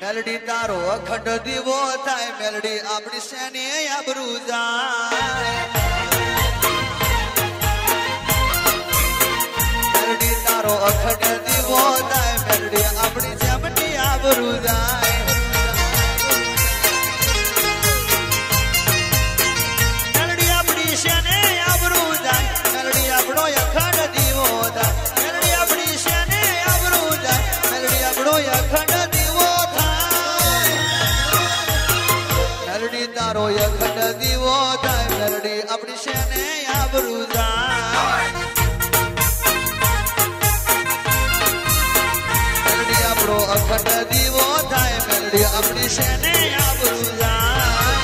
melody तारो अखंड दीवो थाय मेलडी अपनी सेने आबरू जाय मेलडी तारो अखंड दीवो थाय मेलडी अपनी जमनी आबरू जाय मेलडी अपनी सेने आबरू जाय मेलडी अपनो अखंड दीवो थाय मेलडी अपनी सेने आबरू जाय मेलडी अपनो अखंड मेलडी तारो अखंड दीवो थाय मेलडी अपनी सेने आबरू जाय मेलडी अपनो अखंड दीवो थाय मेलडी अपनी सेने आबरू जाय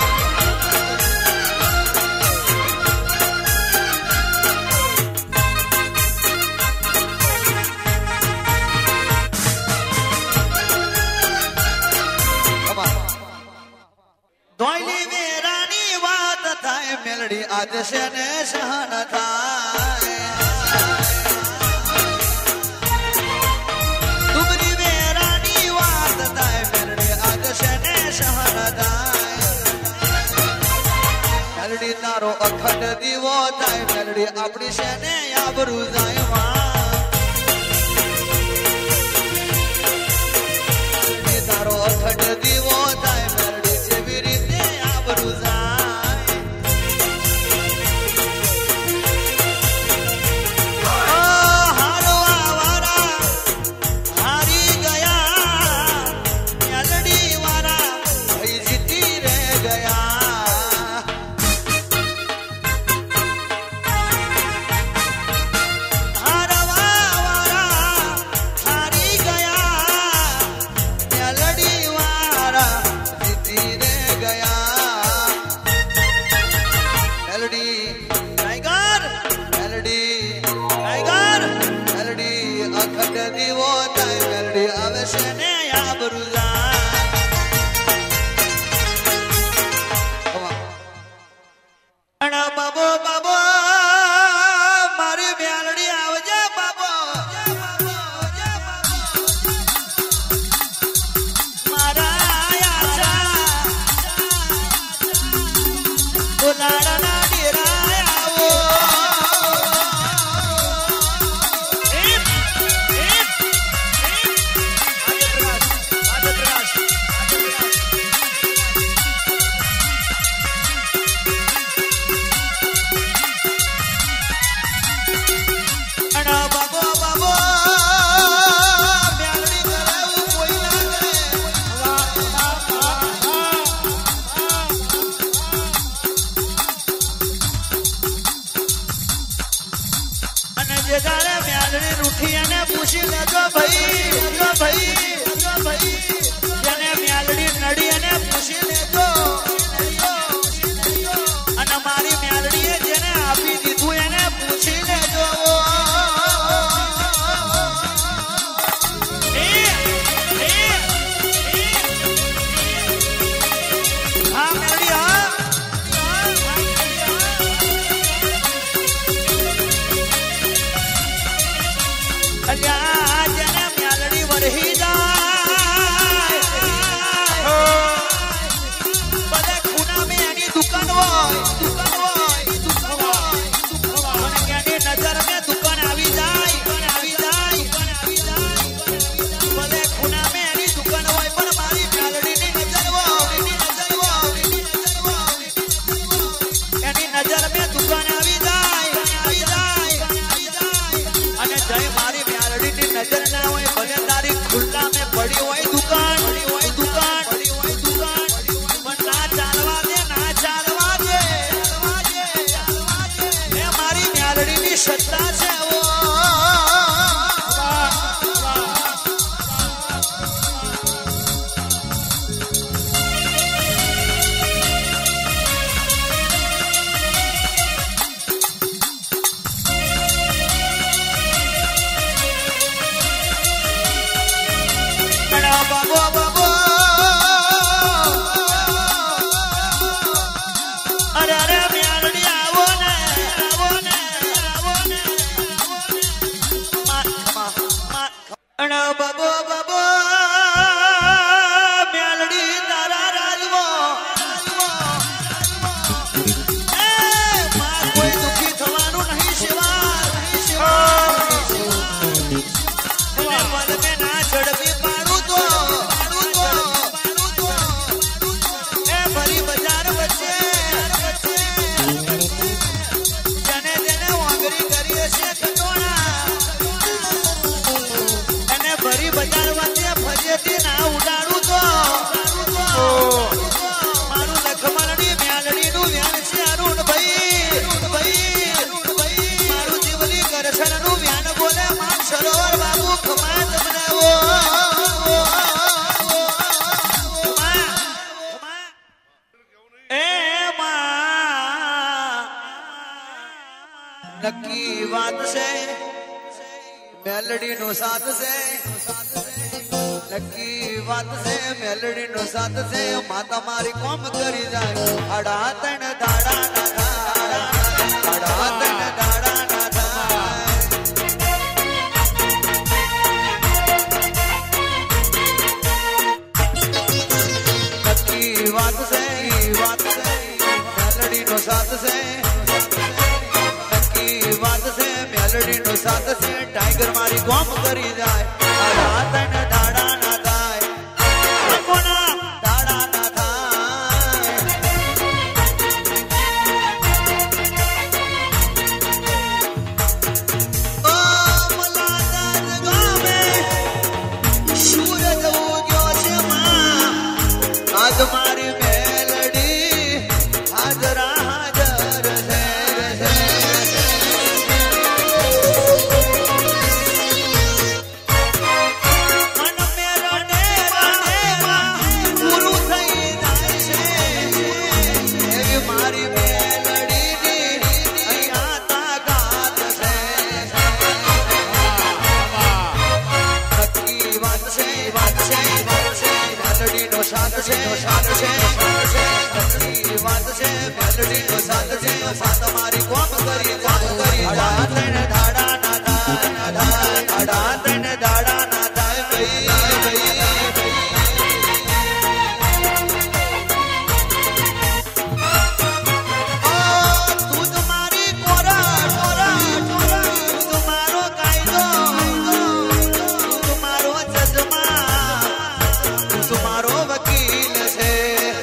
दोइली मेरानी बात थाय मेलडी आज सेने सहन थाय तुमरी मेरानी बात थाय मेलडी आज सेने सहन थाय मेलडी तारो अखंड दीवो थाय मेलडी अपनी सेने आबरू जाय मेलडी तारो अखंड दीवो थाय मेलडी जेवी रीते आबरू जाय हारो आवारा हारी गया मेलडी वारा भाई जीती रह गया हारो आवारा हारी गया मेलडी वारा जीती रह गया melody tiger melody tiger melody अखंड दीवो थाय मेलडी अवश्य ने आबरू जाय अणा बाबो बाबो मारी मेलडी आवजे बाबो मारा आशा उलाड़ा ना डिराया वो आदे प्रकाश अणा बाबो बाबो मेलडी कराऊ कोई ना करे અને જે જાણે મેલડી રૂઠી અને પૂછી લેજો ભાઈ જેને મેલડી નડી અને પૂછી લેજો અને મારી મેલડીએ જેને આપી દીધું એને પૂછી લેજો હા મેલડી હા અલ્યા જેને મેલડી વરહી જાય વાત છે મેલડી નો સાથ છે નક્કી વાત છે મેલડી નો સાથ છે માતા મારી કોમ કરી જાય આડા તણ દાડા ના થાય આડા તણ દાડા ના થાય નક્કી વાત છે મેલડી નો સાથ છે મેલડી નો સાથ છે ટાઈગર મારી કોમ કરી જાય આડા તણ દાડા ના થાય કોના દાડા ના થાય ઓ મલાદાર ગામે સૂરજ ઉગ્યો છે માં આજ મારી મેલડી હાજરા હાજર છે સાથ છે વાત છે મેલડી નો સાથ છે માતા મારી કોમ કરી આડા તણ દાડા ના થાય આડા તણ દાડા ના થાય તું તમારી કોરા તું તમારો કાયદો તું તમારો જજમા તું તમારો વકીલ છે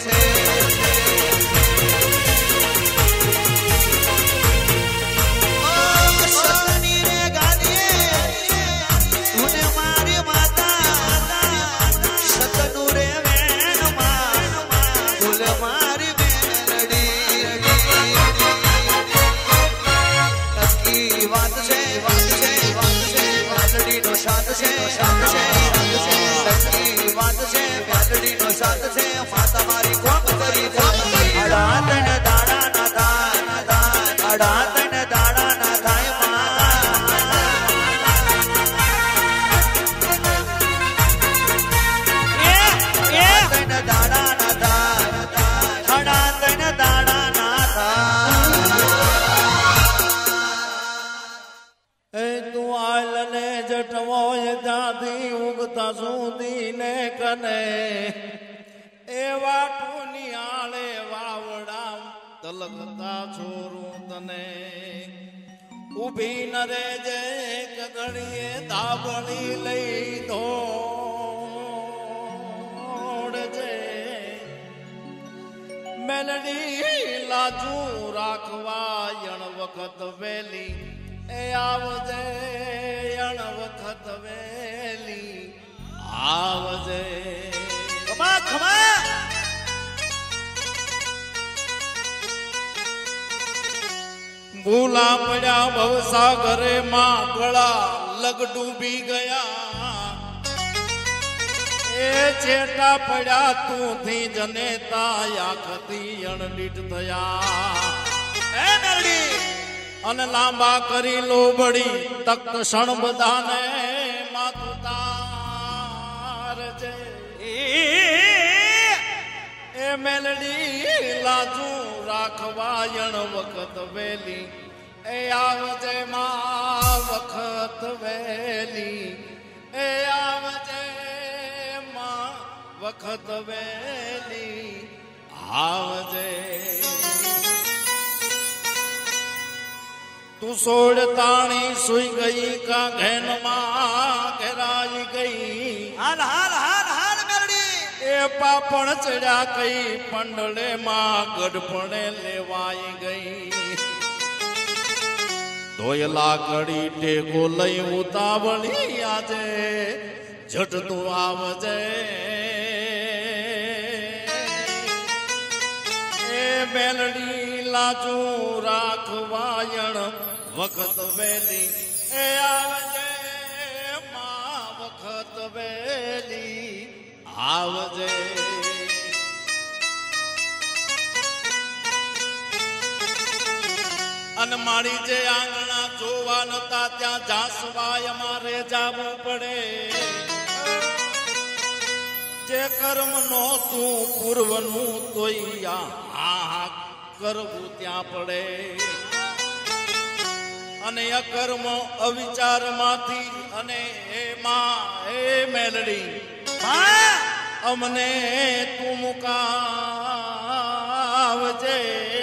સતની રે ગાદીએ તુને મારી માતા સતનું રે વેનમાં ફૂલ મારી મેલડી નક્કી વાત છે મેલડી નો સાથ છે નક્કી વાત છે મેલડી નો સાથ છે માતા મારી કોમ કરી આડા તણ દાડા ના થાય આડા તણ દાડા ના થાય તણ દાડા ના થાય આડા તણ દાડા ના થાય તું આલ ને જટવો જાતી ઉગતા સુધી ને કને એવા ટુની આળે વાવડા તલકતા છોરું તને ઉભી ન રેજે કગડીએ ધાબળી લઈ દોડજે મેલડી લાજુ રાખવા યણ વખત વેલી એ આવજે યણ વખત વેલી આવજે ખમા ખમા ભૂલા પડ્યા ભવસાગરે માં ગળા લગ ડૂબી ગયા એ ચેટા પડ્યા તું થી જનેતા આખતી અણડીટ થયા એ મેલડી અને લાંબા કરી લોબડી તખ્ત ક્ષણ બધાને માથું તારજે એ મેલડી લાજુ રાખવા યણ વખત વેલી એ આવજે માં વખત વેલી એ આવજે માં વખત વેલી આવજે તું સોળ તાણી સુઈ ગઈ કા ઘેનમાં ઘેરાઈ ગઈ હાલ હાલ હાલ હાલ મેલડી એ પાપણ ચડ્યા કઈ પંડળે માં ગઢપણે લેવાઈ ગઈ ધોયલા કડી ટેકો લઈ ઉતાવળી આજે ઝટ તું આવજે એ મેલડી લાજુ રાખવાયણ વખત વેલી એ આવજે માં વખત વેલી આવજે અને મારી જે આંગણા જોવા નતા ત્યાં જાસવાય અમારે જાવું પડે જે કર્મ નહોતું પૂર્વનું તોય આ કરવું ત્યાં પડે અને અકર્મ અવિચારમાંથી અને એ મેલડી અમને તું મુકાવજે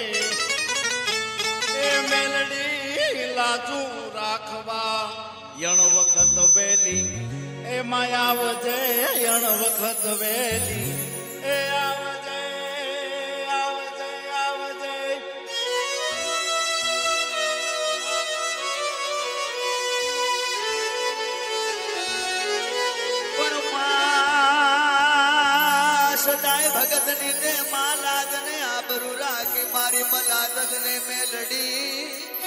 એ મેલડી લાજુ રાખવા યણ વખત વેલી એ માયાવજે યણ વખત વેલી એ આવજે આવજે આવજે સદાય ભગત ને માલાદ ને આબરૂ રાખી મારી મલાદ ને મેલડી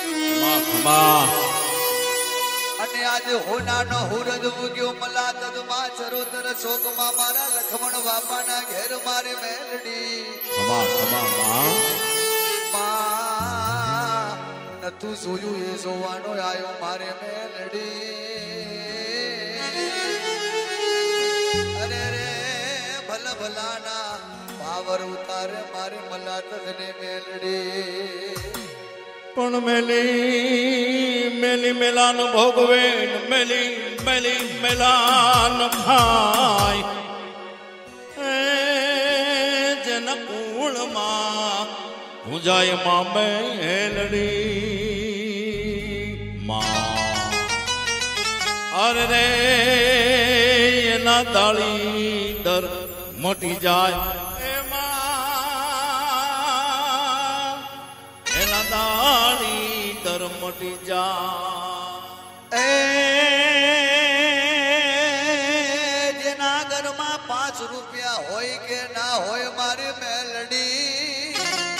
અને આજે હોનાનો હુરદ ઉગ્યો મલાદ માં ચરોતર શોકમાં મારા લખમણ બાપાના ઘેર મારી મેલડી નતું જોયું એ જોવાનો આવ્યો મારે મેલડી અરે રે ભલ ભલાના પાવર ઉતારે મારી મલાદ ને મેલડી પણ મેલી મેલાન ભોગવે મેલી મેલાન ખાય જેન કુળમાં પૂજાય માં મેલડી માં અરે રે એના દાળી દર મટી જાય દાડી દર મટી જા જેના ઘરમાં 5 રૂપિયા હોય કે ના હોય મારી મેલડી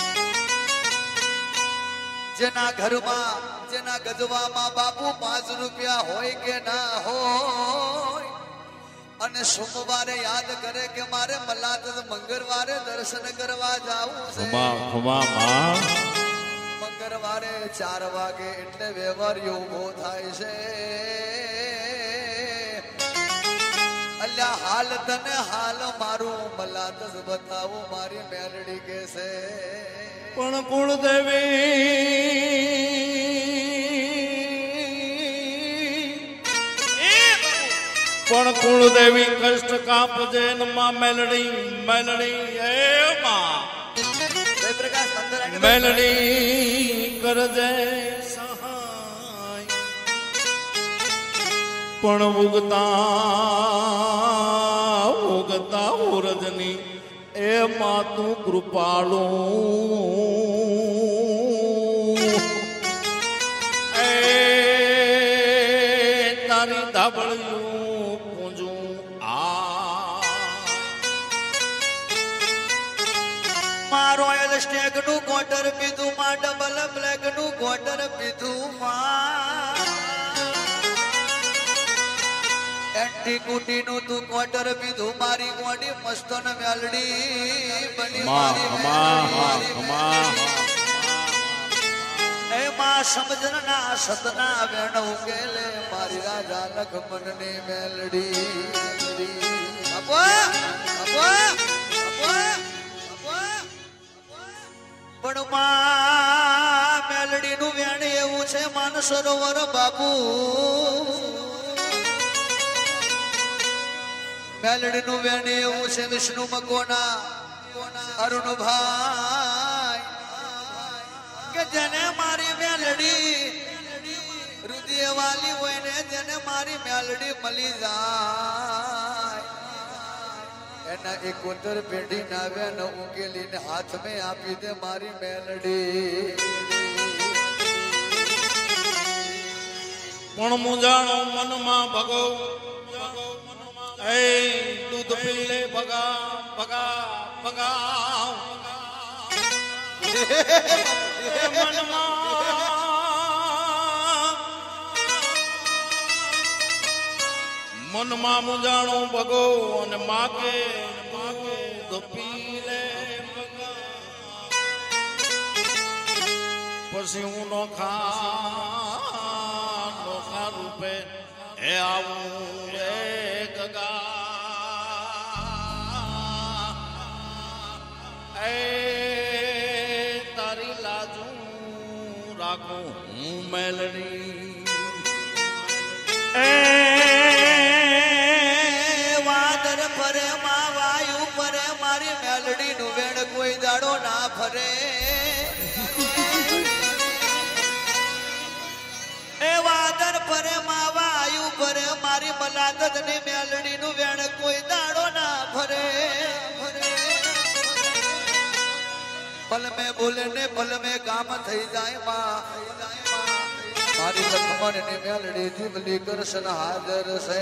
જેના ઘરમાં જેના ગજવામાં બાપુ 5 રૂપિયા હોય કે ના હોય અને સોમવારે યાદ કરે કે મારે મલાદ મંગળવારે દર્શન કરવા જાવું છે મંગળવારે 4 વાગે એટલે વ્યવહાર ઉભો થાય છે અલ્યા હાલ તને હાલ મારું મલાદ બતાવું મારી મેલડી કે છે પણ કુળદેવી કષ્ટ કાપજે માં મેલડી એ માં મેલડી કરજે સહાય પણ ઉગતા ઉરજની એ માતું કૃપાળું એ તારી ધાબળિયું પૂંજું મારો સ્ટેગ નું ક્વાર્ટર પીધું માં ડબલ બ્લેક નું ક્વાર્ટર પીધું માં એન્ટી કુટી નું તું ક્વાર્ટર પીધું મારી ગોડી મસ્તન મેલડી બની એ માં સમજન ના સતના વેણ ઉકેલે મારી રાજા લખમણ ની મેલડી પણ માં મેલડી નું વેણ એવું છે માન સરોવર બાપુ મેલડી નું વેણ એવું છે વિષ્ણુ મકોના અરુણભાઈ કે જેને મારી મેલડી હૃદય વાલી હોય ને જેને મારી મેલડી મળી જાય એના 71 પેઢી ના વેન ઉકેલીને હાથ મેં આપી દે મારી મેલડી પણ મુજાણો મનમાં ભગો એ દૂધ પી લે ભગા મનમાં મુજાણો ભગો અને માગે દૂધ પી લે પછી હું નો ખા રાખું હું મેલડી એ વાદર ફરે માં વાયુ ફરે મારી મેલડી નું વેણ કોઈ દાડો ના ફરે એ વાદર ફરે માં વાયુ ફરે મારી મલાદત ની મેલડી નું વેણ કોઈ દાડો ના ફરે પલ મેં બોલે ને પલ મેં કામ થઈ જાય માં મારી લખમણ ની મેલડી જીવલી કરશન હાજર છે